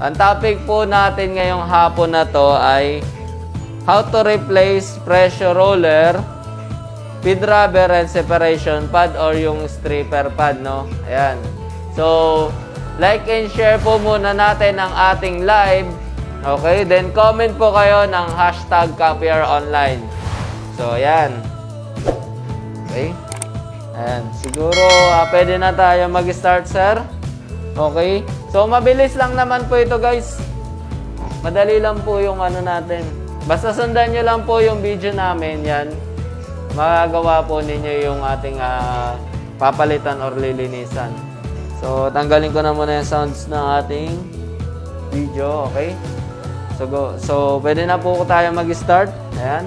Ang topic po natin ngayong hapon na to ay how to replace pressure roller, feed rubber, and separation pad or yung stripper pad, no? Ayan. So, like and share po muna natin ang ating live. Okay? Then, comment po kayo ng hashtag CopierOnline. So, ayan. Okay? Ayan. Siguro, pwede na tayo mag-start, sir. Okay? So, mabilis lang naman po ito, guys. Madali lang po yung ano natin. Basta sundan nyo lang po yung video namin, yan. Magagawa po ninyo yung ating papalitan or lilinisan. So, tanggalin ko na muna yung sounds ng ating video, okay? So, pwede na po tayo mag-start. Ayan.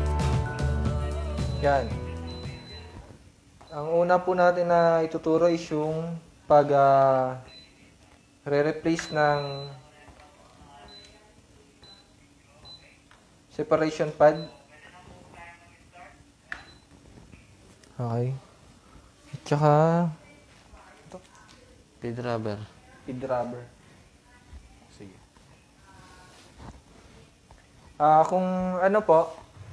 Yan. Ang una po natin na ituturo is yung pag re-replace ng separation pad. Okay. At saka ito, Feed rubber. feed rubber. Sige. Kung ano po,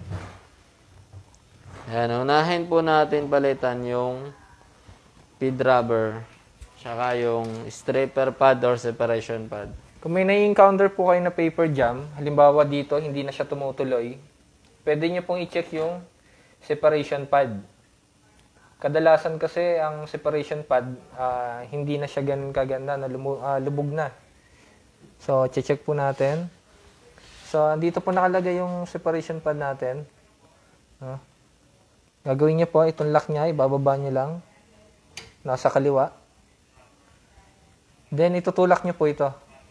Ayan, unahin po natin palitan yung feed rubber, tsaka yung stripper pad or separation pad. kung may na-encounter po kayo na paper jam, halimbawa dito, hindi na siya tumutuloy, pwede nyo pong i-check yung separation pad. Kadalasan kasi ang separation pad, hindi na siya ganun kaganda, na lubog na. So, check po natin. So, dito po nakalagay yung separation pad natin. Gagawin niyo po, itong lock niya, ibababa niyo lang. Nasa kaliwa. Then, itutulak niyo po ito.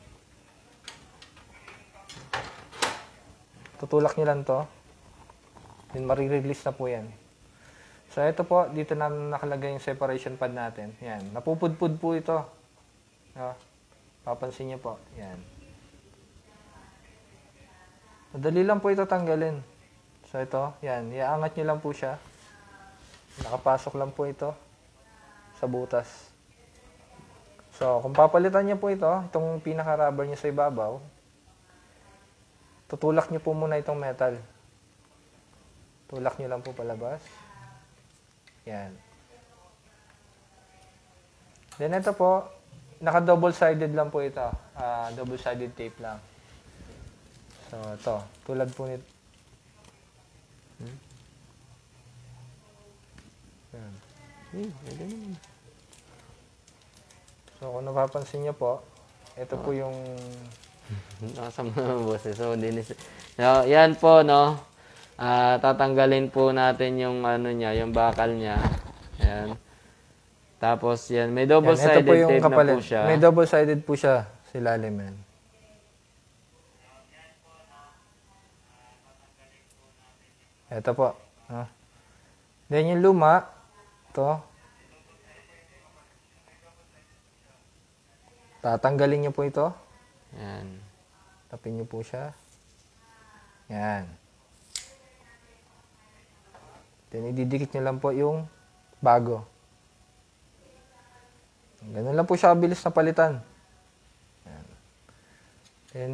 Tutulak niyo lang to. Then, marirelease na po yan. So, ito po, dito na nakalagay yung separation pad natin. Yan. Napupudpud po ito. Papansin niyo po. Yan. Madali lang po ito tanggalin. So, ito. Yan. Iaangat niyo lang po siya. Nakapasok lang po ito sa butas. So, kung papalitan niyo po ito, itong pinaka-rubber niya sa ibabaw, tutulak niyo po muna itong metal. Tulak niyo lang po palabas. Yan. Then ito po, naka-double-sided lang po ito. Double-sided tape lang. So, ito. Tulad po nito. Yan. So, kung napapansin nyo po, ito po yung... Nakasama naman boses. So, yan po, no? Tatanggalin po natin yung ano niya, yung bakal niya. Ayan. Tapos yan, may double-sided tape na po siya. May double-sided po siya sa ilalim yan. Ito po. Then yung luma, ito. Tatanggalin niyo po ito. Yan. Tapin niyo po siya. Yan. Then, ididikit nyo lang po yung bago. Ganun lang po siya kabilis na palitan. Yan. Then,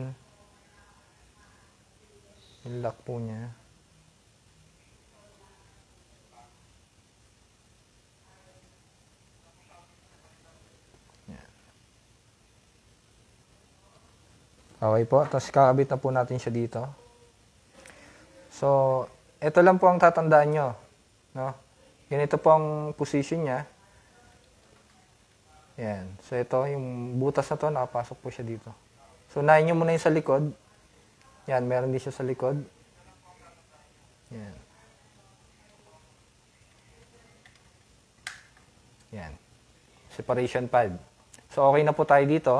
yung lock po niya. Yan. Okay po. Tapos, kakabit na po natin siya dito. So, ito lang po ang tatandaan nyo. No? Ganito po ang position niya. Yan. So, ito, yung butas na to, nakapasok po siya dito. So, unahin nyo muna yung sa likod. Yan, meron din siya sa likod. Yan. Yan. Separation pad. So, okay na po tayo dito.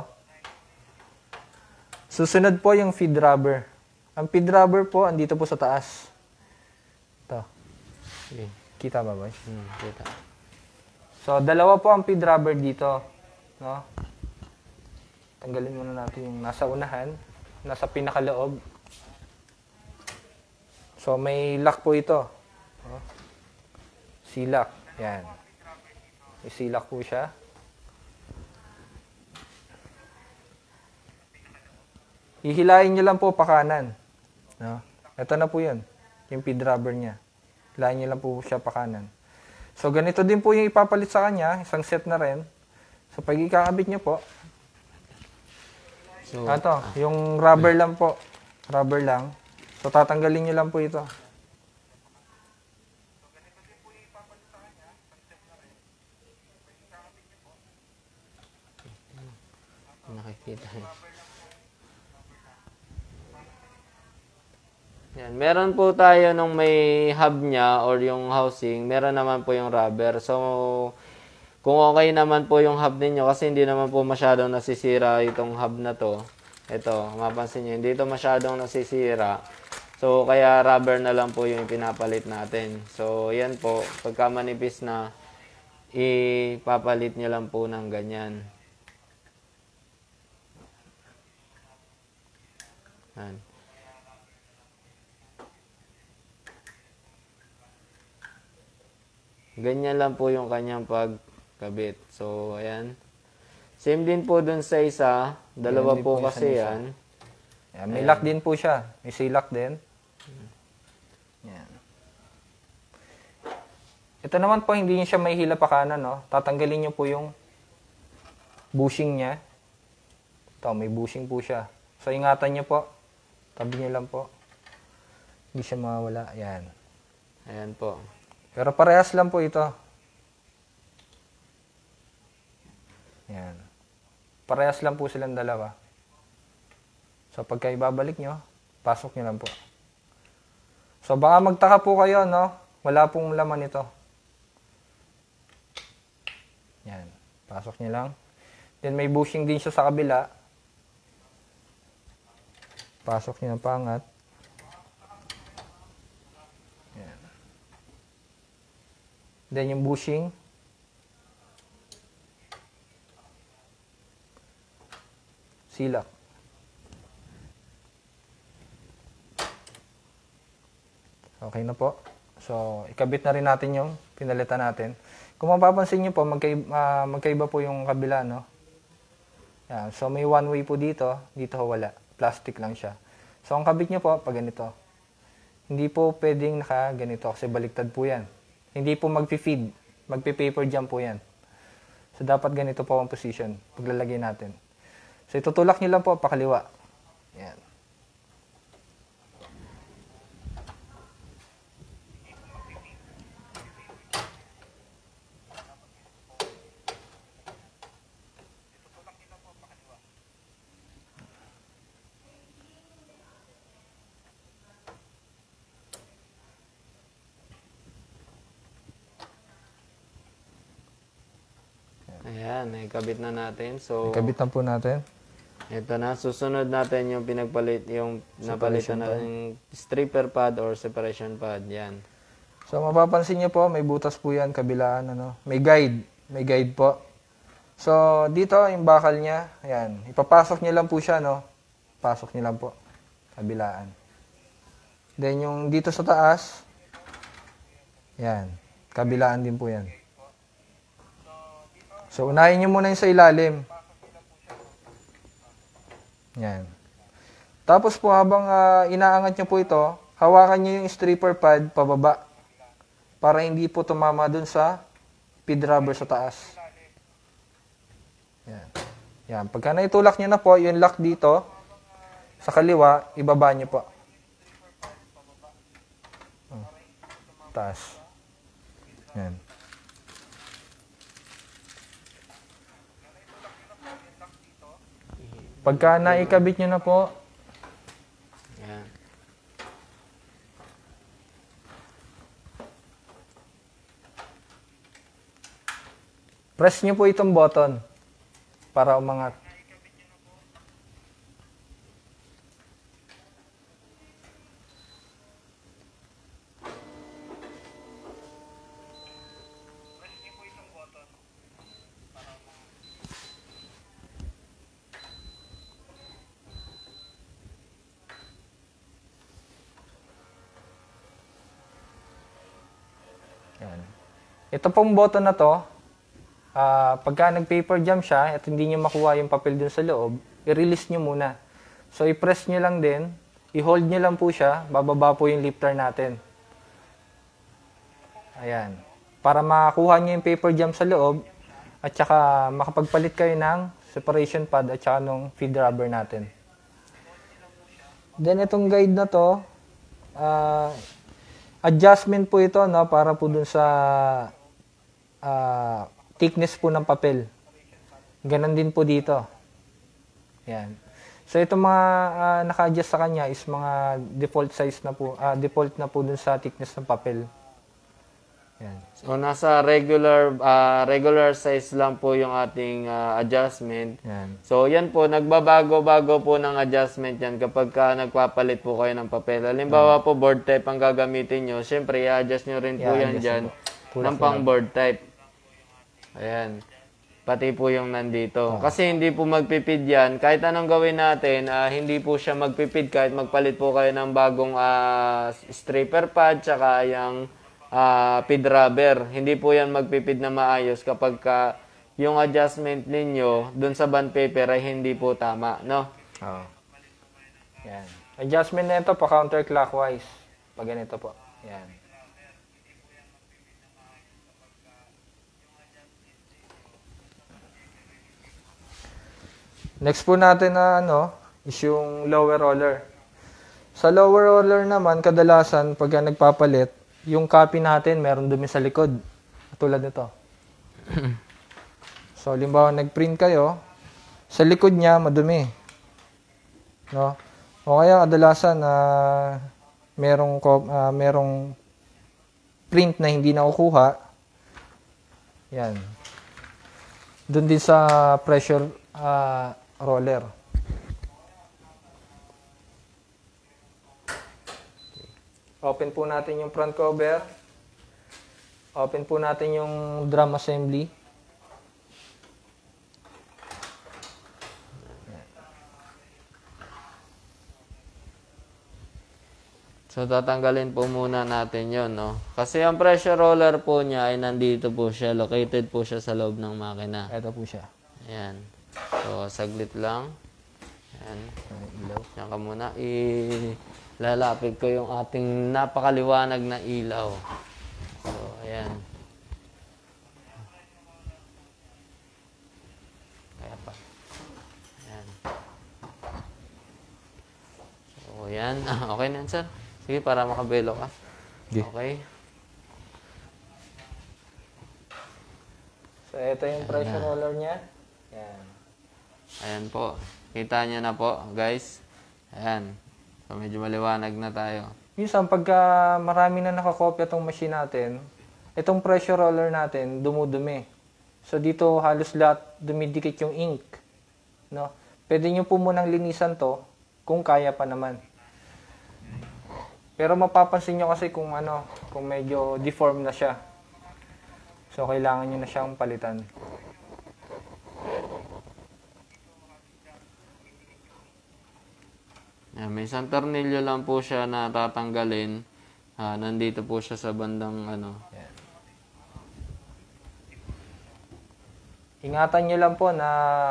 Susunod po yung feed rubber. Ang feed rubber po, andito po sa taas. Ito. Okay. Kita ba, boy? Kita. So, dalawa po ang feed rubber dito. No? Tanggalin muna natin yung nasa unahan, nasa pinakaloob. So, may lock po ito. No? C-lock. Yan. May C-lock po siya. Hihilain nyo lang po pa kanan. No? Ito na po yun. Yung feed rubber niya. Hilain nyo lang po siya pa kanan. So, ganito din po yung ipapalit sa kanya. Isang set na rin. So, pag ikakabit nyo po, So, yung rubber lang po. Rubber lang. So, tatanggalin nyo lang po ito. nakikita. Yan. Meron po tayo nung may hub niya or yung housing, meron naman po yung rubber. So, kung okay naman po yung hub ninyo, kasi hindi naman po masyadong nasisira itong hub na to. Ito, mapansin nyo, hindi ito masyadong nasisira. So, kaya rubber na lang po yung pinapalit natin. So, yan po, pagka manipis na, ipapalit nyo lang po ng ganyan. Yan. Ganyan lang po yung kanyang pagkabit. So, ayan. Same din po dun sa isa. Dalawa Ganyan din po po yung kasi sa isa. yan. Ayan, may lock din po siya. May silak din. Yan. Ito naman po, hindi niya siya may hila pa kanan. No? Tatanggalin niyo po yung bushing niya. Ito, may bushing po siya. So, ingatan niyo po. Tabi niyo lang po. Hindi siya mawala. Yan. Ayan po. Pero parehas lang po ito. Yan. Parehas lang po silang dalawa. So, pagka ibabalik nyo, pasok nyo lang po. So, baka magtaka po kayo, no? Wala pong laman ito. Yan. Pasok nyo lang. Then, may bushing din siya sa kabila. Pasok nyo ng pangat. Yan. Then, yung bushing. Silak. Okay na po. So, ikabit na rin natin yung pinalitan natin. Kung mapapansin nyo po, magkaiba po yung kabila, no? Yan. So, may one way po dito. Dito wala. Plastic lang siya. So, ang kabit nyo po, pag ganito. Hindi po pwedeng naka-ganito kasi baliktad po yan. Hindi po magpi-feed. Magpi-paper jam po yan. So, dapat ganito po ang position. Paglalagay natin. So, itutulak nyo lang po pakaliwa. Yan. Ayan, ikabit na natin. So, Ikabit na po natin. ito na. Susunod natin yung pinagpalit, yung napalitan na yung stripper pad or separation pad. Yan. So, mapapansin nyo po, may butas po yan, kabilaan, ano. May guide. May guide po. So, dito, yung bakal niya, ayan. Ipapasok nyo lang po siya, no. Pasok nyo lang po. Kabilaan. Then, yung dito sa taas, yan. Kabilaan din po yan. So, unahin nyo muna yung sa ilalim. Yan. Tapos po, habang inaangat nyo po ito, hawakan nyo yung stripper pad pababa para hindi po tumama dun sa feed rubber sa taas. Yan. Yan. Pagka naitulak nyo na po, yung lock dito, sa kaliwa, ibaba nyo po. Taas. Yan. Pagka naikabit nyo na po, Yan. press nyo po itong button para umangat. Yan. Ito pong button na to, pagka nag-paper jam siya at hindi nyo makuha yung papel dun sa loob, i-release nyo muna. So, i-press nyo lang din. I-hold nyo lang po siya. Bababa po yung lifter natin. Ayan. Para makakuha nyo yung paper jam sa loob at saka makapagpalit kayo ng separation pad at saka nung feed rubber natin. Then, itong guide na to, adjustment po ito, no, para po dun sa thickness po ng papel. Ganon din po dito. Yan. So, itong mga naka-adjust sa kanya is mga default size na po, default na po dun sa thickness ng papel. Yan. So, nasa regular size lang po yung ating adjustment. Yan. So, yan po, nagbabago-bago po ng adjustment yan kapag nagpapalit po kayo ng papel. Halimbawa po, board type ang gagamitin nyo. Siyempre, i-adjust nyo rin po yan dyan ng pang board type. Ayan. Pati po yung nandito. Kasi hindi po magpipid yan. Kahit anong gawin natin, hindi po siya magpipid kahit magpalit po kayo ng bagong stripper pad tsaka yung feed rubber. Hindi po yan magpipid na maayos kapag yung adjustment ninyo dun sa bond paper ay hindi po tama, no? Oo. Yan. Adjustment na ito pa counterclockwise. Pag ganito po. Yan. Next po natin na is yung lower roller. Sa lower roller naman, kadalasan pag nagpapalit, yung copy natin meron dumi sa likod. Tulad nito. So, halimbawa nag-print kayo, sa likod niya madumi. No? O kaya kadalasan merong print na hindi nakukuha. Yan. Doon din sa pressure roller. Open po natin yung front cover. Open po natin yung drum assembly. So, tatanggalin po muna natin yon, no? Kasi ang pressure roller po niya ay nandito po siya. Located po siya sa loob ng makina. Ito po siya. Ayan. So, saglit lang. Ayan. Diyan ka muna. Ilalapit ko yung ating napakaliwanag na ilaw. So, ayan. Kaya pa. Ayan. So, ayan. Okay na yan, sir. Sige, para makabelo ka. Okay. So, ito yung pressure roller niya. Ayan. Ayan po. Kita nyo na po, guys. Ayan. So, medyo maliwanag na tayo. Minsan, pagka marami na nakakopya itong machine natin, itong pressure roller natin, dumudumi. So, dito halos lahat dumidikit yung ink. No? Pwede nyo po munang linisan to kung kaya pa naman. Pero mapapansin nyo kasi kung medyo deform na siya. So, kailangan nyo na siyang palitan. Ayan, may isang tornilyo lang po siya na tatanggalin. Nandito po siya sa bandang Yan. Ingatan nyo lang po na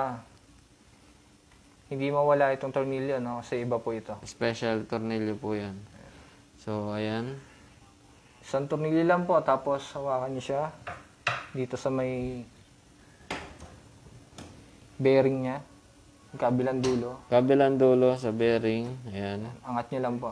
hindi mawala itong tornilyo, no? Kasi iba po ito. special tornilyo po yan. So, ayan. Isang tornilyo lang po, tapos hawakan nyo siya dito sa may bearing niya. Kabilang dulo. Kabilang dulo sa bearing. Ayan. Angat nyo lang po.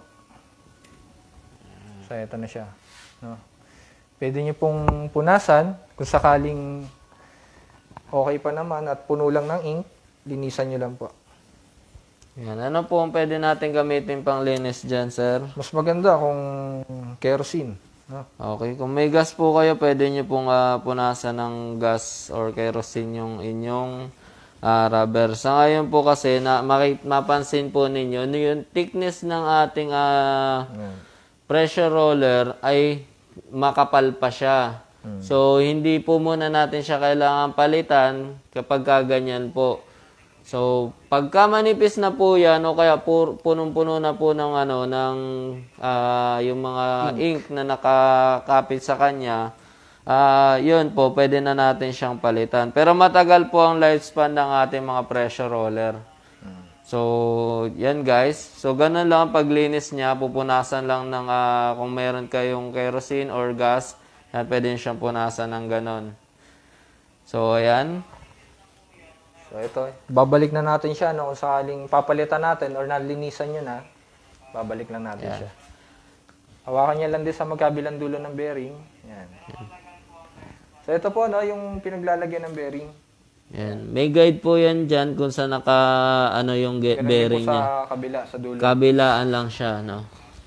So, ito na siya. No? Pwede nyo pong punasan kung sakaling okay pa naman at puno lang ng ink, linisan nyo lang po. Ayan. Ano po ang pwede natin gamitin pang linis dyan, sir? Mas maganda kung kerosene. No? Okay. Kung may gas po kayo, pwede nyo pong punasan ng gas or kerosene yung inyong rubber. Sa ngayon po kasi, mapansin po ninyo, yung thickness ng ating pressure roller ay makapal pa siya. So, hindi po muna natin siya kailangan palitan kapag ganyan po. So, pagka manipis na po yan, o kaya punong-puno na po ng yung mga ink na nakakapit sa kanya, yun po, pwede na natin siyang palitan. Pero matagal po ang lifespan ng ating mga pressure roller. So, yan guys. So, ganun lang ang paglinis niya. Pupunasan lang ng kung meron kayong kerosene or gas, yan, pwede nyo siyang punasan ng ganun. So, ayan. So ito, babalik na natin siya no, kung sakaling papalitan natin or nalinisan nyo na, babalik lang natin siya. Hawakan niya lang din sa magkabilang dulo ng bearing. Yan. So ito po no, yung pinaglalagyan ng bearing. Yan. May guide po yan dyan kung saan yung Ganun bearing din po niya. sa kabila, sa dulo. Kabilaan lang siya, no?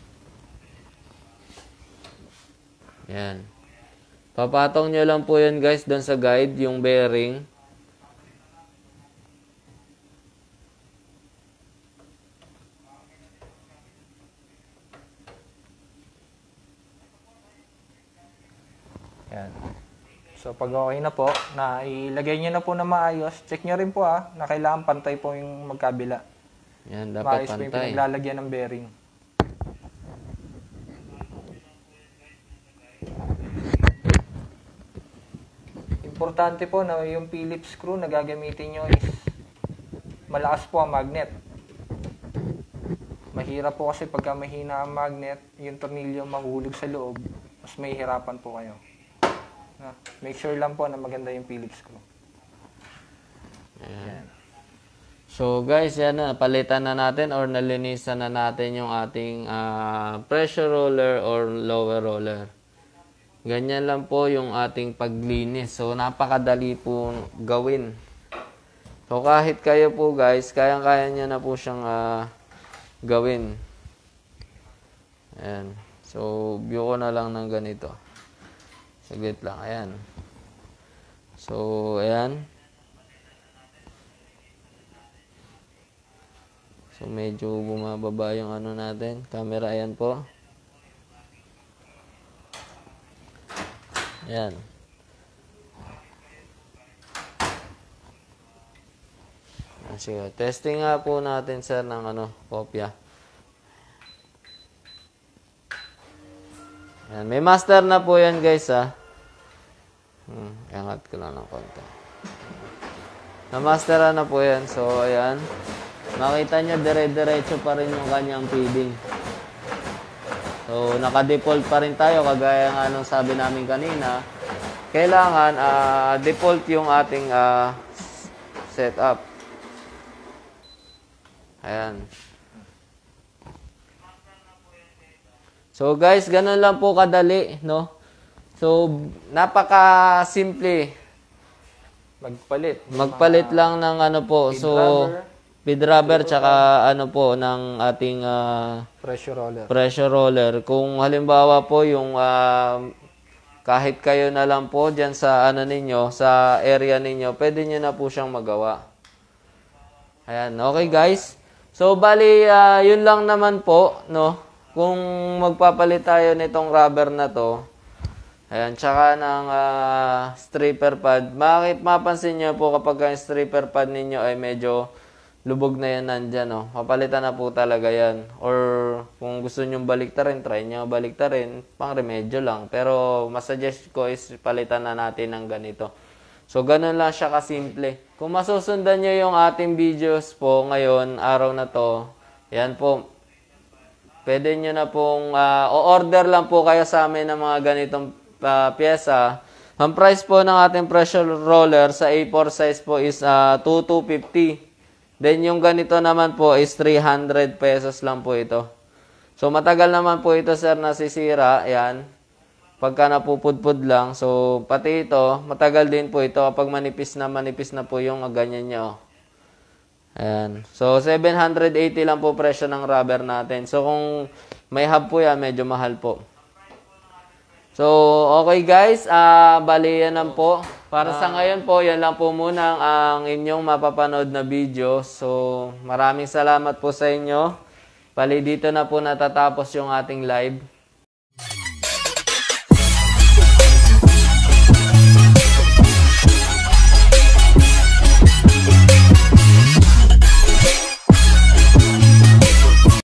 Yan. Papatong nyo lang po yan guys doon sa guide, yung bearing. Yan. So pag okay na po, na ilagay nyo na po na maayos, check nyo rin po na kailangan pantay po yung magkabila. Yan, dapat Maayos po yung pantay. pinaglalagyan ng bearing. Importante po na yung Phillips screw na gagamitin nyo is malakas po ang magnet. Mahirap po kasi pagka mahina ang magnet, yung tornilyo mahulog sa loob, mas mahihirapan po kayo. Make sure lang po na maganda yung Phillips screw. Ayan. So guys, yan na, palitan na natin or nalinisan na natin yung ating pressure roller or lower roller. Ganyan lang po yung ating paglinis. So napakadali po gawin. So kahit kayo po guys, kayang-kaya nyo na po siyang gawin. Ayan. So view ko na lang ng ganito. Saglit lang. Ayan. So ayan. So medyo bumababa yung ano natin. Camera, ayan po. Ayan. Sige, testing nga po natin sir ng kopya. Ayan, may master na po yan guys Angat ko lang ng konti. Na-masteran na po yan. So ayan. Makita nyo dire-diretso pa rin yung kanyang feeding. So naka-default pa rin tayo kagaya nga nung sabi namin kanina. Kailangan default yung ating setup. Ayan. So guys, ganun lang po kadali, no? So napaka-simple. Magpalit lang ng po. So feed rubber tsaka ng ating pressure roller. Kung halimbawa po yung kahit kayo na lang po diyan sa ninyo, sa area ninyo, pwede niyo na po siyang magawa. Ayan, okay guys. So bali yun lang naman po, no? Kung magpapalit tayo nitong rubber na to, ayan, tsaka ng stripper pad, mapansin nyo po kapag yung stripper pad ninyo ay medyo lubog na yan nandyan, no? Papalitan na po talaga yan. Or kung gusto nyo baliktarin, try nyo baliktarin, pang remedyo lang. Pero masuggest ko is palitan na natin ng ganito. So ganun lang siya kasimple. Kung masusundan nyo yung ating videos po ngayon, araw na to, yan po, pwede nyo na pong o-order lang po kayo sa amin ng mga ganitong pyesa. Ang price po ng ating pressure roller sa A4 size po is 2,250. Then yung ganito naman po is 300 pesos lang po ito. So matagal naman po ito sir nasisira. Ayan. Pagka napupudpud lang. So pati ito, matagal din po ito kapag manipis na po yung ganyan nyo. Ayan. So 780 lang po presyo ng rubber natin. So kung may hub po yan, medyo mahal po. So, okay guys, bali yan lang po. Para sa ngayon po, yan lang po muna ang inyong mapapanood na video. So, maraming salamat po sa inyo. Bali dito na po natatapos yung ating live.